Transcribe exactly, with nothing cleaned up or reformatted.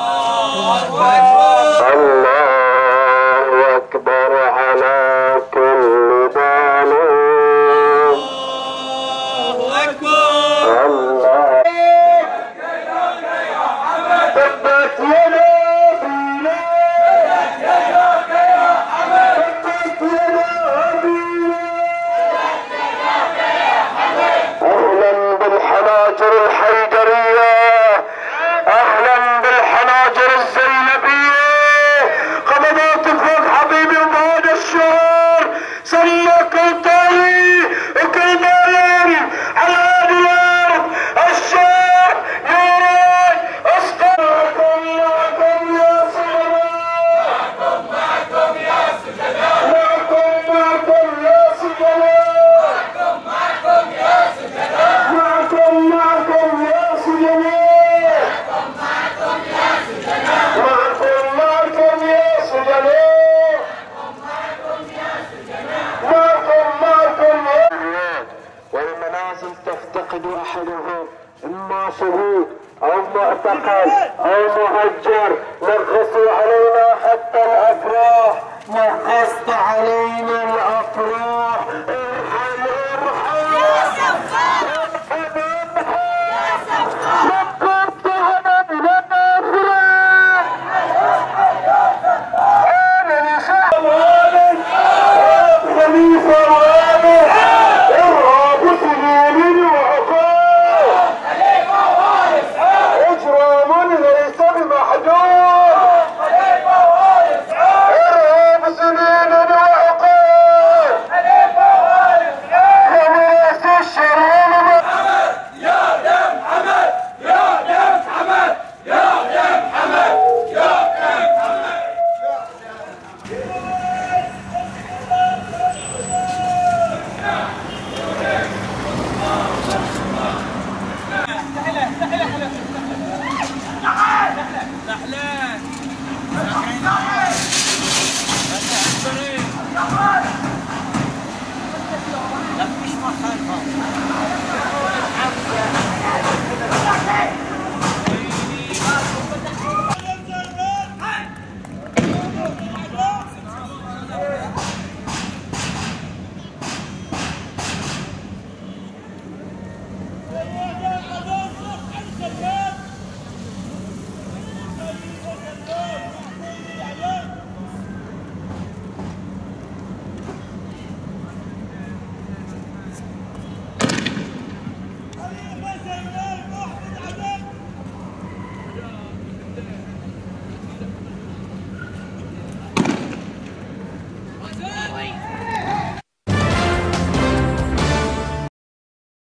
الله أكبر على كل بال. الله أكبر. الله ثبت يدينا ثبت يديك يا حمد ثبت يدينا. أهلا بالحناجر الحيدرية، أهلا بالحناجر الزينبية، قبضات فوق حبيبي وبهذا الشهر سمى كل طاري وكل ظالم على هذه الأرض الشهر يوري أصدقائكم. معكم يا سجناء، معكم يا سجناء، معكم معكم يا سجناء، معكم معكم يا سجناء، معكم معكم يا سجناء، معكم معكم يا سجناء، معكم معكم يا. والمنازل تفتقد أحدهم إما شهيد أو معتقل أو مهجر. نغصوا علينا حتى الأفراح، نغصت علينا الأفراح.